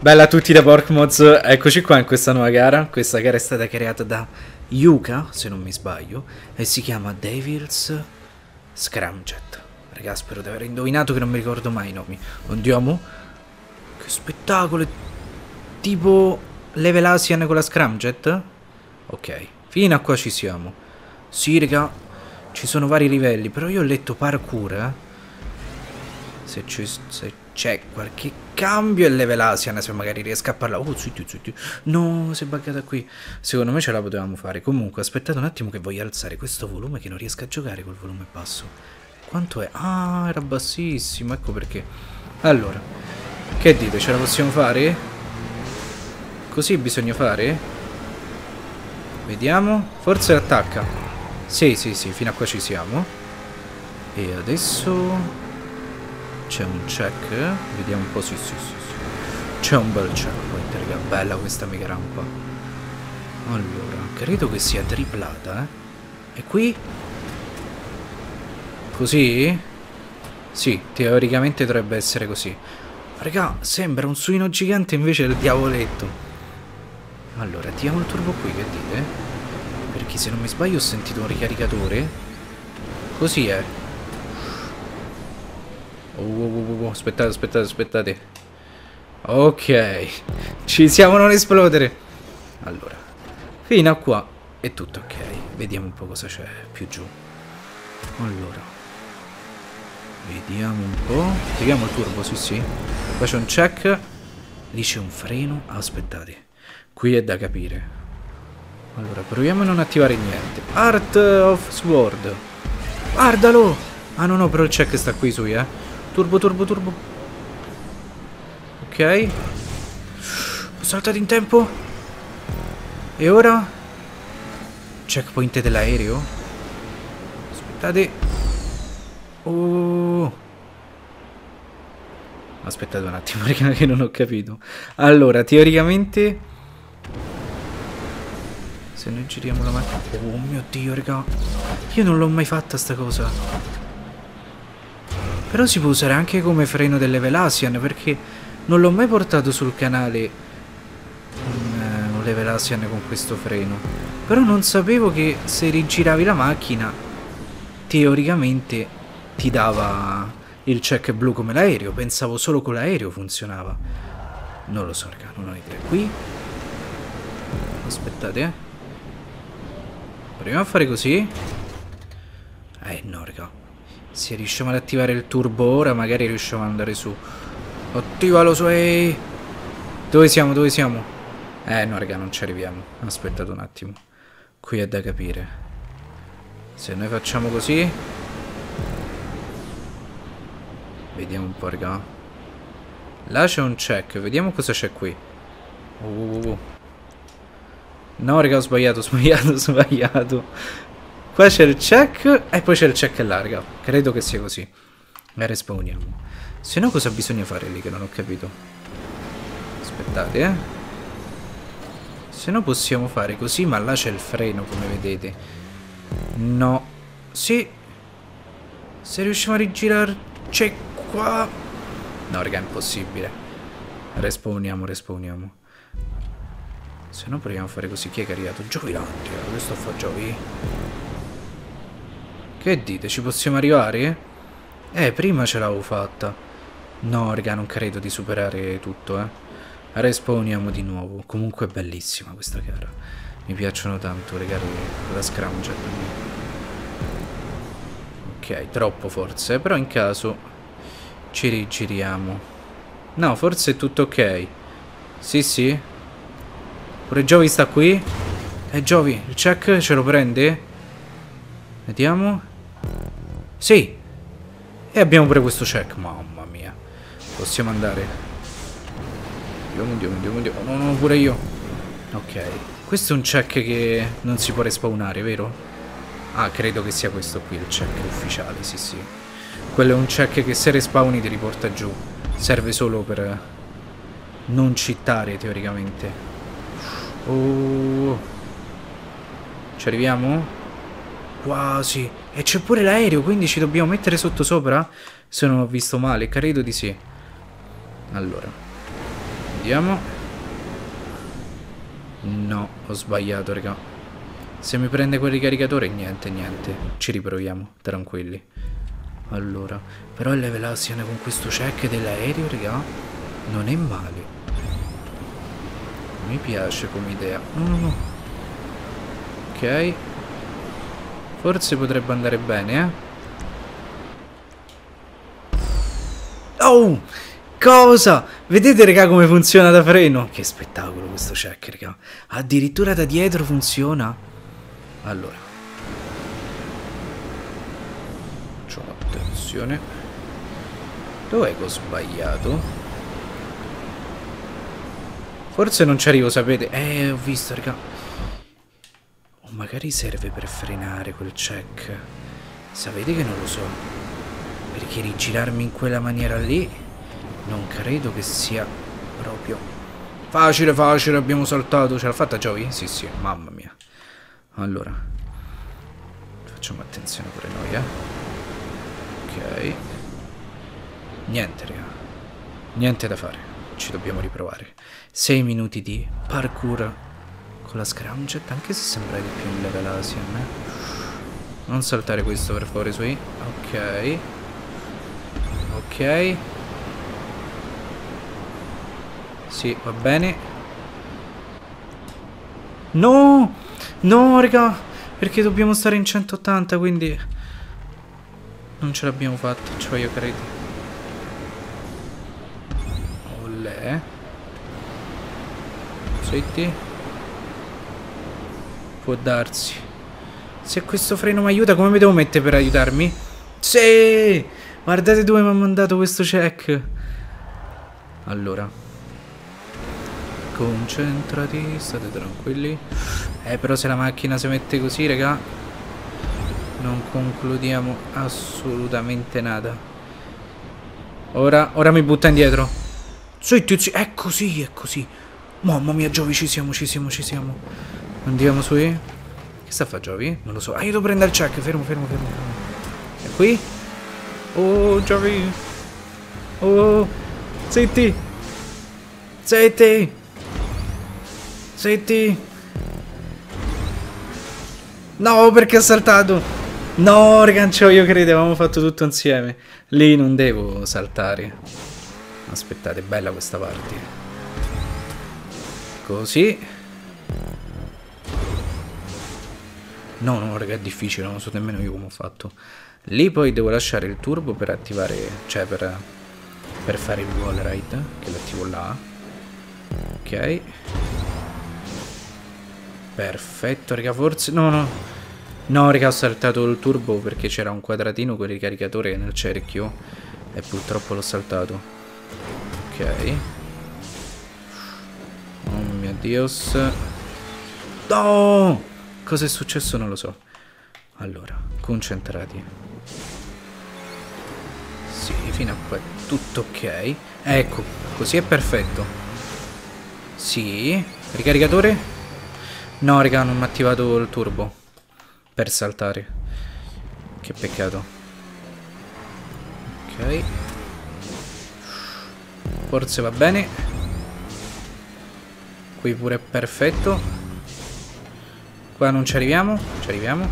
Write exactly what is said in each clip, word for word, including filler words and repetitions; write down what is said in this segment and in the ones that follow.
Bella a tutti da Porkmoz, eccoci qua in questa nuova gara. Questa gara è stata creata da Yuka, se non mi sbaglio, e si chiama Devil's Scramjet. Raga, spero di aver indovinato, che non mi ricordo mai i nomi. Andiamo. Che spettacolo, è tipo Level Asian con la Scramjet. Ok, fino a qua ci siamo. Sì, raga, ci sono vari livelli, però io ho letto parkour, eh. Se c'è, se c'è qualche cambio è level Asian, se magari riesco a parlare. Oh, zitti, zitti. No, si è buggata qui. Secondo me ce la potevamo fare. Comunque, aspettate un attimo che voglio alzare questo volume, che non riesco a giocare col volume basso. Quanto è? Ah, era bassissimo, ecco perché. Allora, che dite? Ce la possiamo fare? Così bisogna fare? Vediamo. Forse attacca. Sì, sì, sì, fino a qua ci siamo. E adesso c'è un check. Vediamo un po'. Sì, sì, sì, sì. C'è un bel checkpoint, raga. Bella questa mega rampa. Allora, credo che sia triplata, eh. E qui? Così? Sì, teoricamente dovrebbe essere così. Raga, sembra un suino gigante, invece è il diavoletto. Allora, diamo il turbo qui, che dite? Perché se non mi sbaglio ho sentito un ricaricatore. Così è. Oh, oh, oh, aspettate, aspettate, aspettate. Ok, ci siamo a non esplodere. Allora, fino a qua è tutto ok. Vediamo un po' cosa c'è più giù. Allora, vediamo un po'. Tiriamo il turbo, sì sì. Qua c'è un check. Lì c'è un freno. Aspettate, qui è da capire. Allora, proviamo a non attivare niente. Art of Sword. Guardalo. Ah no no, però il check sta qui su, eh. Turbo, turbo, turbo. Ok. Ho saltato in tempo. E ora? Checkpoint dell'aereo. Aspettate. Oh. Aspettate un attimo, perché non ho capito. Allora, teoricamente, se noi giriamo la macchina. Oh mio Dio, raga. Io non l'ho mai fatta sta cosa. Però si può usare anche come freno delle Level Asian, perché non l'ho mai portato sul canale un, un Level Asian con questo freno. Però non sapevo che se rigiravi la macchina teoricamente ti dava il check blu come l'aereo. Pensavo solo con l'aereo funzionava. Non lo so, raga, non ho idea. Qui? Aspettate, eh. Proviamo a fare così. Eh no, raga. Se riusciamo ad attivare il turbo ora, magari riusciamo ad andare su. Attivalo su, ehi. Dove siamo, dove siamo? Eh no, raga, non ci arriviamo. Aspettate un attimo. Qui è da capire. Se noi facciamo così. Vediamo un po', raga. Là c'è un check. Vediamo cosa c'è qui. uh, uh, uh. No, raga, ho sbagliato, ho sbagliato, ho sbagliato. Qua c'è il check e poi c'è il check là, raga. Credo che sia così. La respawniamo. Se no cosa bisogna fare lì, che non ho capito. Aspettate, eh. Se no possiamo fare così, ma là c'è il freno, come vedete. No. Sì. Se riusciamo a rigirare. C'è qua. No, raga, è impossibile. Respawniamo, respawniamo. Se no proviamo a fare così. Chi è caricato? Giovinante. Questo fa Giovi. Che dite? Ci possiamo arrivare? Eh, prima ce l'avevo fatta. No, raga, non credo di superare tutto, eh. Respawniamo di nuovo. Comunque è bellissima questa gara. Mi piacciono tanto le gare della Scramjet. Ok, troppo forse. Però in caso ci rigiriamo. No, forse è tutto ok. Sì, sì. Pure Giovi sta qui. Eh, Giovi, il check ce lo prende? Vediamo. Sì. E abbiamo pure questo check. Mamma mia. Possiamo andare. Andiamo, andiamo, andiamo, andiamo. No, no, pure io. Ok. Questo è un check che non si può respawnare, vero? Ah, credo che sia questo qui il check ufficiale, sì, sì. Quello è un check che se respawni ti riporta giù. Serve solo per non cheatare, teoricamente. Oh. Ci arriviamo? Quasi. E c'è pure l'aereo, quindi ci dobbiamo mettere sotto sopra? Se non ho visto male, credo di sì. Allora, Andiamo. No, ho sbagliato, raga. Se mi prende quel ricaricatore, niente, niente. Ci riproviamo, tranquilli. Allora, però il levelazione con questo check dell'aereo, raga, non è male. Mi piace come idea. No, no, no. Ok. Forse potrebbe andare bene, eh. Oh! Cosa? Vedete, raga, come funziona da freno? Che spettacolo questo check, raga. Addirittura da dietro funziona. Allora. Faccio attenzione. Dov'è che ho sbagliato? Forse non ci arrivo, sapete? Eh, ho visto, raga. O magari serve per frenare quel check. Sapete che non lo so. Perché rigirarmi in quella maniera lì non credo che sia proprio facile, facile. Abbiamo saltato. Ce l'ha fatta Joey? Sì, sì, mamma mia. Allora, facciamo attenzione pure noi, eh. Ok. Niente, raga. Niente da fare. Ci dobbiamo riprovare. sei minuti di parkour con la scramjet, anche se sembra di più in level Asian, eh. Non saltare questo, per favore, su. Ok. Ok. Sì, va bene. No! No, raga! Perché dobbiamo stare in centottanta, quindi non ce l'abbiamo fatta, cioè io credo. Olè. Senti. Può darsi. Se questo freno mi aiuta, come mi devo mettere per aiutarmi? Sì! Guardate dove mi ha mandato questo check. Allora. Concentrati, state tranquilli. Eh, però se la macchina si mette così, raga, non concludiamo assolutamente nada. Ora, ora mi butta indietro. Zitti, zitti, è così, è così. Mamma mia, Giovi, ci siamo, ci siamo, ci siamo. Andiamo su. Che sta a fa Giovi? Non lo so. Ah, io devo prendere il check. Fermo, fermo, fermo, fermo. È qui? Oh, Giovi. Oh, zitti. Zitti. Zitti. No, perché ho saltato. No, ragazzi, io credo avevamo fatto tutto insieme. Lì non devo saltare. Aspettate, bella questa parte. Così. No, no, raga, è difficile, non so nemmeno io come ho fatto. Lì poi devo lasciare il turbo per attivare, cioè per, per fare il wall ride, che l'attivo là. Ok. Perfetto, raga, forse... No, no. No, raga, ho saltato il turbo perché c'era un quadratino con il ricaricatore nel cerchio e purtroppo l'ho saltato. Ok. Oh mio Dios. No! Cosa è successo non lo so. Allora, concentrati. Sì, fino a qua tutto ok. Ecco, così è perfetto. Sì. Ricaricatore? No, raga, non mi ha attivato il turbo per saltare. Che peccato. Ok. Forse va bene. Qui pure è perfetto. Qua non ci arriviamo. Ci arriviamo.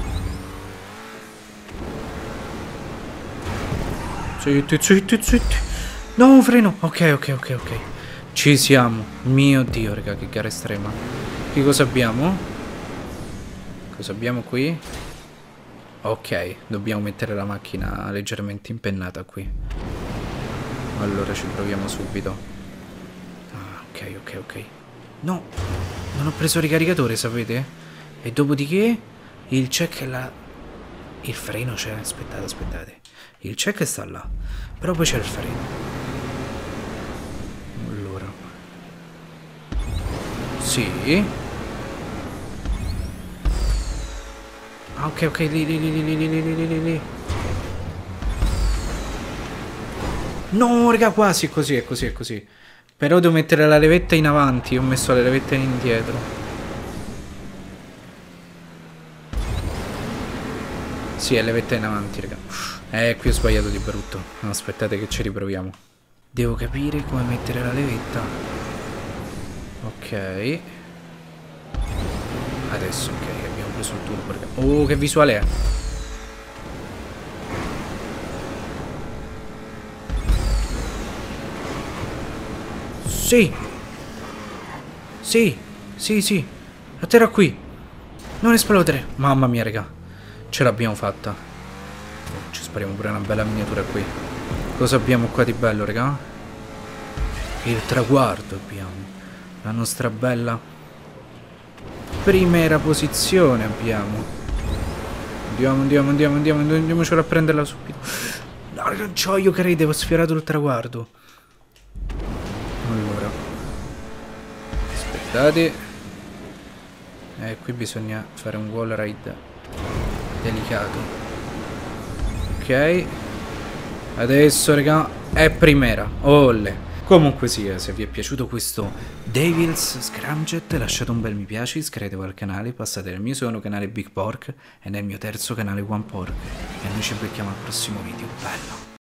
Zitti, zitti, zitti. No, freno. Ok, ok, ok, ok. Ci siamo. Mio Dio, raga, che gara estrema. Qui cosa abbiamo? Cosa abbiamo qui? Ok, dobbiamo mettere la macchina leggermente impennata qui. Allora ci proviamo subito. Ah, ok, ok, ok. No, non ho preso il ricaricatore, sapete? E dopodiché il check è là. Il freno c'è. Aspettate, aspettate. Il check sta là. Però poi c'è il freno. Allora. Sì. Ah, ok, ok, lì, lì, lì, lì, lì, lì, lì, lì, lì. No, raga, quasi, è così, è così, è così. Però devo mettere la levetta in avanti, ho messo la levetta indietro. Sì, è levetta in avanti, raga. Eh, qui ho sbagliato di brutto. No, aspettate che ci riproviamo. Devo capire come mettere la levetta. Ok. Adesso, ok, abbiamo preso il turbo. Perché... Oh, che visuale è! Sì! Sì! Sì, sì! Atterra qui! Non esplodere! Mamma mia, raga. Ce l'abbiamo fatta. Oh, ci spariamo pure una bella miniatura qui. Cosa abbiamo qua di bello, raga? Il traguardo abbiamo. La nostra bella primera posizione abbiamo. Andiamo, andiamo, andiamo, andiamo, andiamocelo a prenderla subito. No, non c'ho io credevo, ho sfiorato il traguardo. Allora. Aspettate. Eh, qui bisogna fare un wall ride delicato. Ok. Adesso, raga, è primera. Olle. Comunque sia, se vi è piaciuto questo Devil's Scramjet, lasciate un bel mi piace, iscrivetevi al canale, passate nel mio secondo canale Big Pork e nel mio terzo canale One Pork. E noi ci becchiamo al prossimo video. Bello!